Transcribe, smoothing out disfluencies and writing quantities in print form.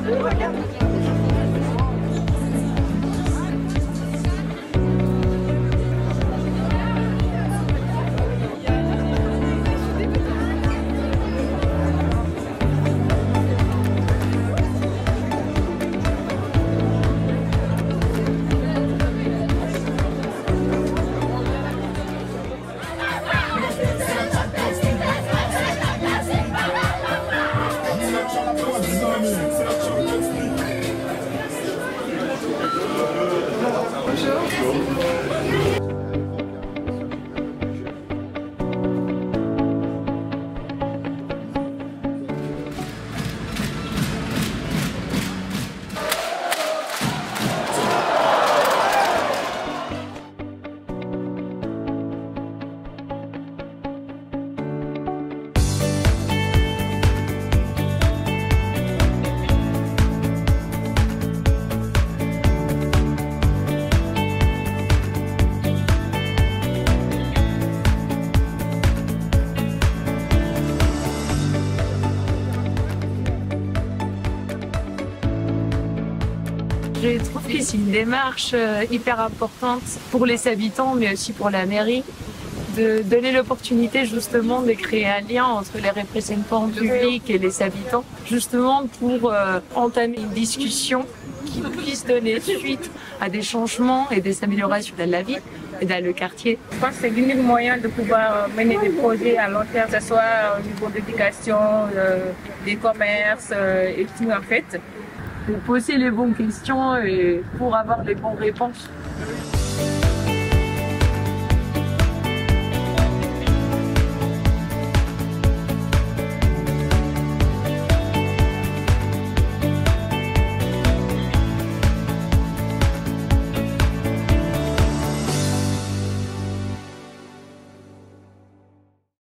Je trouve que c'est une démarche hyper importante pour les habitants, mais aussi pour la mairie, de donner l'opportunité justement de créer un lien entre les représentants publics et les habitants, justement pour entamer une discussion qui puisse donner suite à des changements et des améliorations dans la ville et dans le quartier. Je pense que c'est l'unique moyen de pouvoir mener des projets à long terme, que ce soit au niveau de l'éducation, des commerces et tout en fait. Pour poser les bonnes questions et pour avoir les bonnes réponses.